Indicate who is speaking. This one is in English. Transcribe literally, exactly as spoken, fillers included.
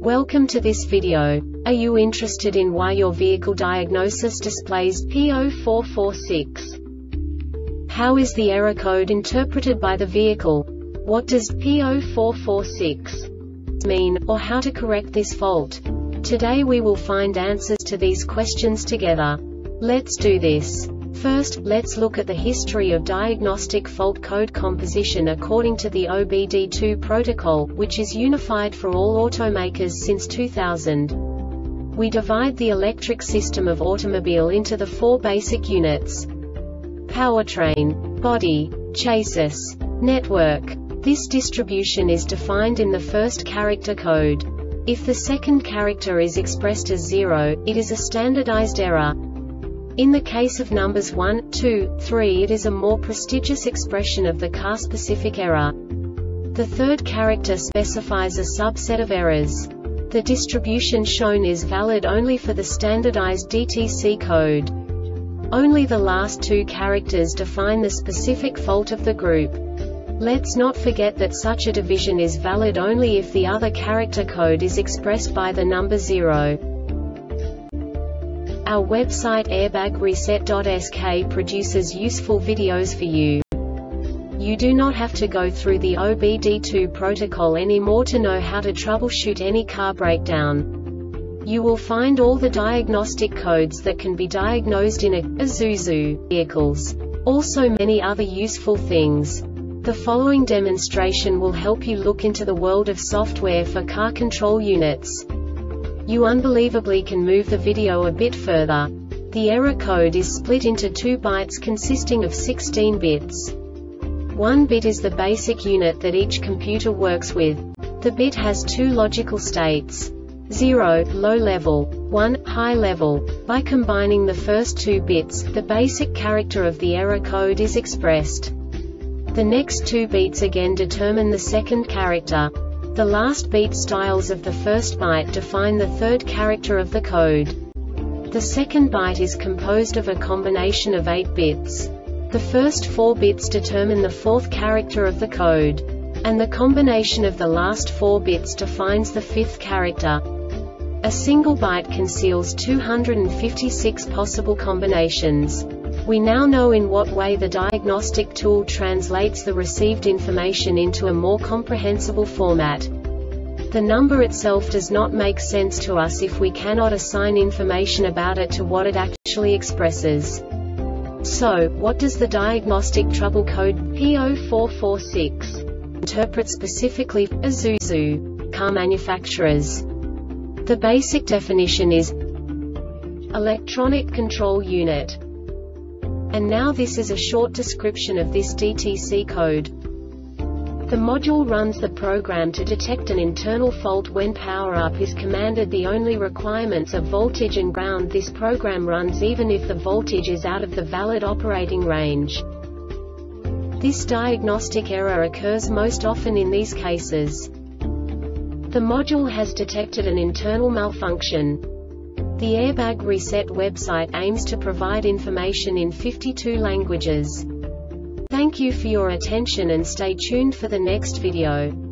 Speaker 1: Welcome to this video. Are you interested in why your vehicle diagnosis displays P zero four four six? How is the error code interpreted by the vehicle? What does P zero four four six mean, or how to correct this fault? Today we will find answers to these questions together. Let's do this. First, let's look at the history of diagnostic fault code composition according to the O B D two protocol, which is unified for all automakers since two thousand. We divide the electric system of automobile into the four basic units: powertrain, body, chassis, network. This distribution is defined in the first character code. If the second character is expressed as zero, it is a standardized error. In the case of numbers one, two, three, it is a more prestigious expression of the car-specific error. The third character specifies a subset of errors. The distribution shown is valid only for the standardized D T C code. Only the last two characters define the specific fault of the group. Let's not forget that such a division is valid only if the other character code is expressed by the number zero. Our website airbag reset dot S K produces useful videos for you. You do not have to go through the O B D two protocol anymore to know how to troubleshoot any car breakdown. You will find all the diagnostic codes that can be diagnosed in a Isuzu vehicles. Also many other useful things. The following demonstration will help you look into the world of software for car control units. You unbelievably can move the video a bit further. The error code is split into two bytes consisting of sixteen bits. One bit is the basic unit that each computer works with. The bit has two logical states: zero, low level, one, high level. By combining the first two bits, the basic character of the error code is expressed. The next two bits again determine the second character. The last beat styles of the first byte define the third character of the code. The second byte is composed of a combination of eight bits. The first four bits determine the fourth character of the code. And the combination of the last four bits defines the fifth character. A single byte conceals two hundred fifty-six possible combinations. We now know in what way the diagnostic tool translates the received information into a more comprehensible format. The number itself does not make sense to us if we cannot assign information about it to what it actually expresses. So, what does the diagnostic trouble code P zero four four six interpret specifically for Isuzu car manufacturers? The basic definition is electronic control unit. And now this is a short description of this D T C code. The module runs the program to detect an internal fault when power-up is commanded. The only requirements are voltage and ground. This program runs even if the voltage is out of the valid operating range. This diagnostic error occurs most often in these cases. The module has detected an internal malfunction. The Airbag Reset website aims to provide information in fifty-two languages. Thank you for your attention and stay tuned for the next video.